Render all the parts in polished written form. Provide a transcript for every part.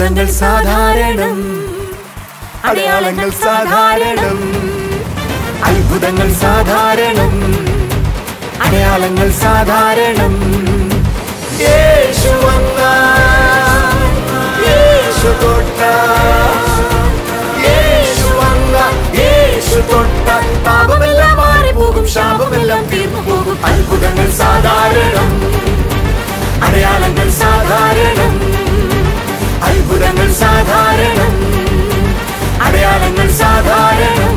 അത്ഭുതങ്ങൾ സാധാരണം, അടയാളങ്ങൾ സാധാരണം. അത്ഭുതങ്ങൾ സാധാരണം, അടയാളങ്ങൾ സാധാരണം. യേശു വന്നാൽ, യേശു തൊട്ടാൽ, യേശു വന്നാൽ, യേശു തൊട്ടാൽ പാപമെല്ലാം മാറിപ്പോകും, ശാപമെല്ലാം തീർന്നു പോകും. അത്ഭുതങ്ങൾ സാധാരണം, അടയാളങ്ങൾ സാധാരണം. അത്ഭുതങ്ങൾ സാധാരണം, അടയാളങ്ങൾ സാധാരണം.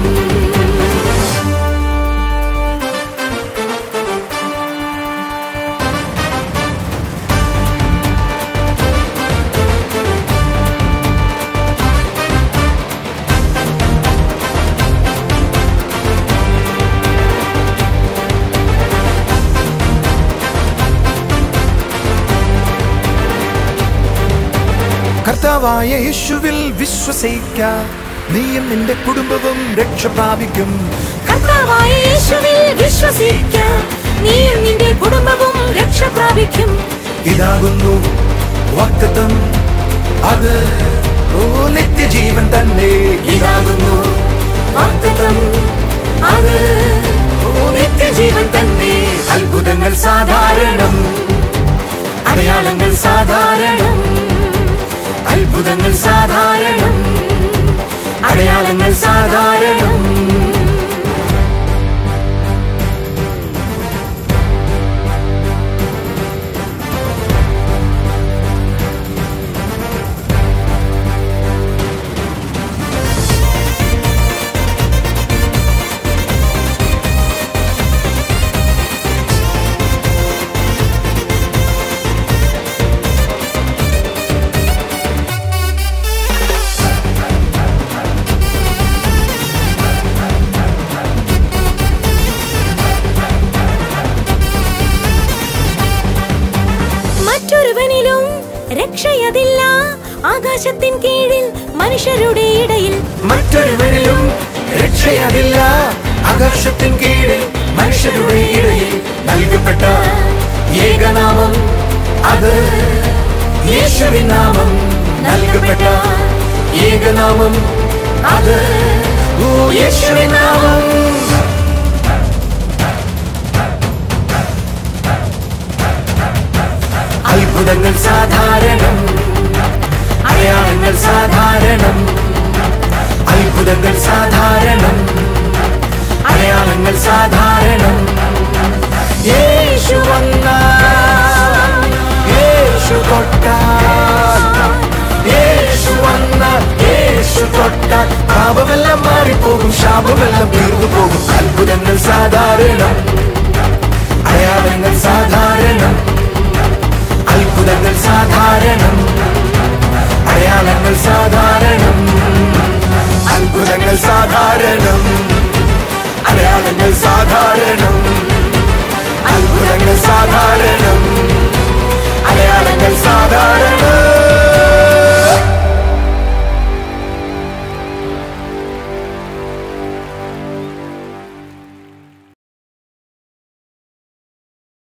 കർത്താവായ യേശുവിൽ വിശ്വസിക്കാം, നീയും നിന്റെ കുടുംബവും രക്ഷ പ്രാപിക്കും. കർത്താവായ യേശുവിൽ വിശ്വസിക്കാം, നീയും നിന്റെ കുടുംബവും രക്ഷ പ്രാപിക്കും. ഇതാകുന്നു വാഗ്ദത്തം, അത് നിത്യജീവൻ തന്നെ. ഇതാകുന്നു വാഗ്ദത്തം, അത് നിത്യജീവൻ തന്നെ. അത്ഭുതങ്ങൾ സാധാരണം, അടയാളങ്ങൾ സാധാരണം. അത്ഭുതങ്ങൾ സാധാരണം, അടയാളങ്ങൾ സാധാരണം. മറ്റൊരുവനിലും രക്ഷയതില്ല, ആകാശത്തിൻ കീഴിൽ മനുഷ്യരുടെ ഇടയിൽ. മറ്റൊരുവനിലും രക്ഷയതില്ല, ആകാശത്തിൻ കീഴിൽ മനുഷ്യരുടെ ഇടയിൽ. നൽകപ്പെട്ട ഏകനാമം, അത് യേശുവിൻ നാമം. നൽകപ്പെട്ട ഏകനാമം, അത് യേശുവിൻ നാമം. അത്ഭുതങ്ങൾ സാധാരണം, അടയാളങ്ങൾ സാധാരണം. അത്ഭുതങ്ങൾ സാധാരണം, അടയാളങ്ങൾ സാധാരണം. യേശു വന്നാൽ, യേശു തൊട്ടാൽ, യേശു വന്നാൽ, യേശു തൊട്ടാൽ പാപമെല്ലാം മാറിപ്പോകും, ശാപമെല്ലാം തീർന്നു പോകും. അത്ഭുതങ്ങൾ സാധാരണം,